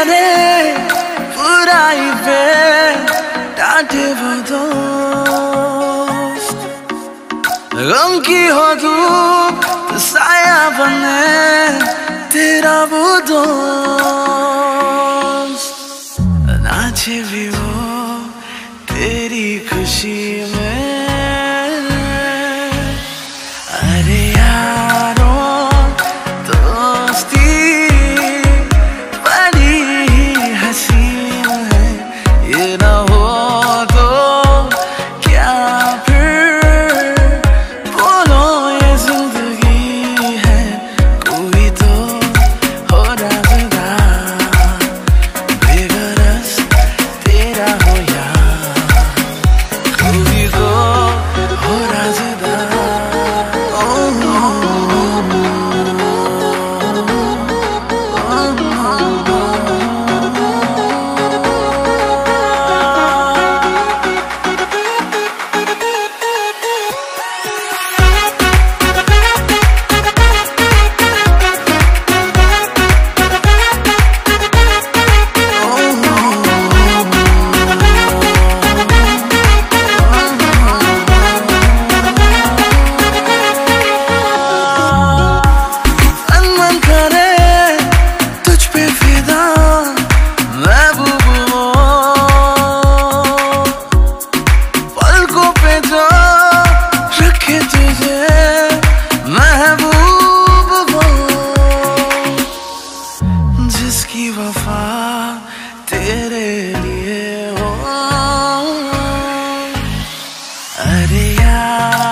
करे बुराई पे डांटे वो दोस्त, गम की हो धूप तो साया बने तेरा वो दोस्त, नाचे भी वो तेरी खुशी में। अरे यारों दोस्ती बड़ी हसीन है, ये ना हो तो क्या फिर बोलो ये जिंदगी है, कोई तो हो रहा बेगरज तेरा हो यार, कोई तो हो रहा जुदा। जिसकी वफा तेरे लिए हो, अरे यार